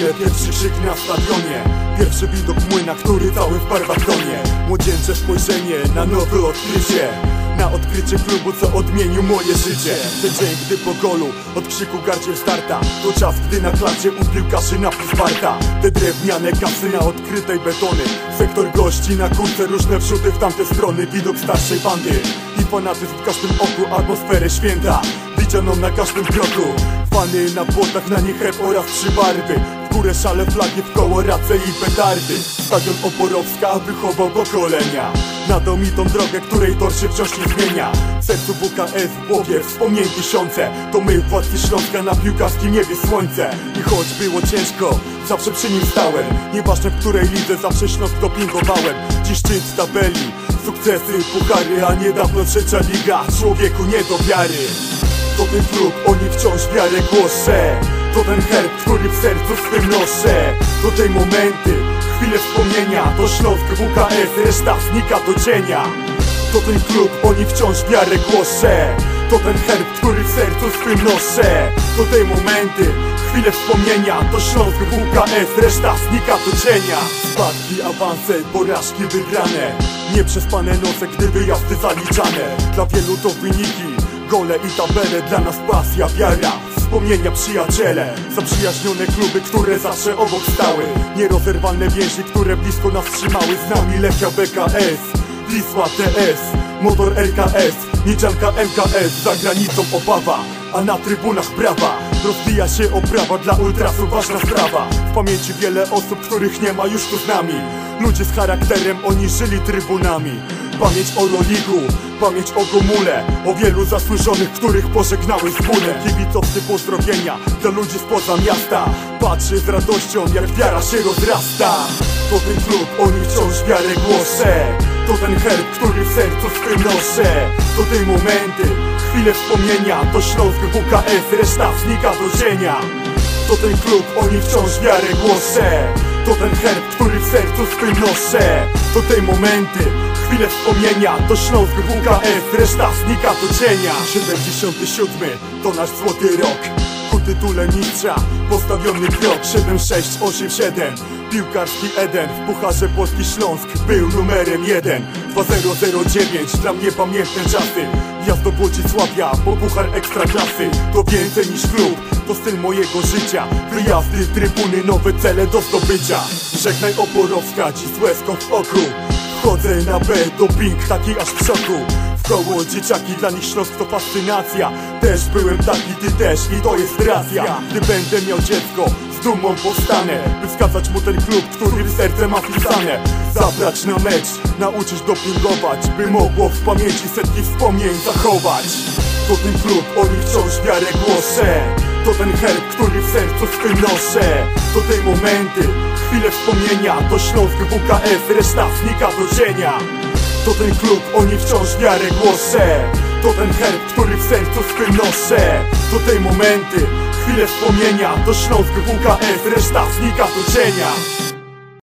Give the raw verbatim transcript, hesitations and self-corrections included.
chwilę, pierwszy krzyk na stadionie, pierwszy widok młyna, który cały w barwach tonie. Młodzieńcze spojrzenie na nowe odkrycie, na odkrycie klubu, co odmienił moje życie. Ten dzień, gdy po golu od krzyku gardziel starta, to czas, gdy na klacie u piłkarzy napis Sparta. Te drewniane kasy na odkrytej betony, sektor gości na kurce, różne wrzuty w tamte strony. Widok starszej bandy i fanatyzm w każdym oku, atmosferę święta widzianą na każdym kroku. Fany na płotach, na nich rep oraz trzy barwy, w górę szale, flagi, w koło race i petardy. Stadion Oborowska wychował pokolenia, nadał mi tą drogę, której tor się wciąż nie zmienia. W sercu W K S, w głowie wspomnień tysiące, to my władcy Śląska, na piłkarskim niebie słońce. I choć było ciężko, zawsze przy nim stałem, nieważne w której lidze, zawsze Śląsk dopingowałem. Dziś szczyt tabeli, sukcesy, puchary, a niedawno trzecia liga. Człowieku nie do wiary, to ten klub, oni wciąż wiarę głoszę. To ten herb, który w sercu swym noszę. To tej momenty, chwile wspomnienia, to Śląsk W K S, reszta znika do cienia. To ten klub, oni wciąż wiarę głoszę. To ten herb, który w sercu swym noszę. To tej momenty, chwile wspomnienia, to Śląsk W K S, reszta znika do cienia. Spadki, awanse, porażki wygrane, nieprzespane noce, gdy wyjazdy zaliczane. Dla wielu to wyniki, gole i tabele, dla nas pasja, wiara, wspomnienia, przyjaciele. Zaprzyjaźnione kluby, które zawsze obok stały, nierozerwalne więzi, które blisko nas trzymały. Z nami Lechia B K S, Wisła T S, Motor R K S, Nieczanka M K S. Za granicą obawa, a na trybunach brawa. Rozwija się oprawa, dla ultrasów ważna sprawa. W pamięci wiele osób, których nie ma już tu z nami. Ludzie z charakterem, oni żyli trybunami. Pamięć o Roligu, pamięć o Gomule, o wielu zasłużonych, których pożegnały z bólem. Kibicowskie pozdrowienia dla ludzi spoza miasta. Patrzy z radością, jak wiara się rozrasta. To ten klub, oni wciąż wiarę głoszę. To ten herb, który w sercu swym noszę. To te momenty, chwile wspomnienia, to Śląsk W K S, reszta znika do cienia. To ten klub, oni wciąż wiarę głoszę. To ten herb, który w sercu swym noszę. To te momenty, chwile wspomnienia, to Śląsk W K S, reszta znika do cienia. siedemdziesiąty siódmy to nasz złoty rok, ku tytule mistrza postawiony krok. Siedem sześć osiem siedem, piłkarski Eden, w Pucharze Polski Śląsk był numerem jeden. Dwa zero zero dziewięć, dla mnie pamiętne czasy. Wjazd do Włodzisławia, po puchar ekstraklasy. To więcej niż klub, to styl mojego życia. Wyjazdy, trybuny, nowe cele do zdobycia. Żegnaj Oborowska, dziś z łezką w oku. Wchodzę na B, doping taki aż w szoku. W koło dzieciaki, dla nich Śląsk to fascynacja. Też byłem taki, ty też i to jest racja. Gdy będę miał dziecko, z dumą powstanę, by wskazać mu ten klub, który w serce ma wpisane. Zabrać na mecz, nauczyć dopingować, by mogło w pamięci setki wspomnień zachować. To ten klub, oni wciąż wiarę głoszę. To ten herb, który w sercu swym noszę. To te momenty, chwile wspomnienia, to Śląsk W K S, reszta znika do cienia. To ten klub, oni wciąż wiarę głoszę. To ten herb, który w sercu swym noszę. To te momenty, chwile wspomnienia, to Śląsk W K S, reszta znika do cienia.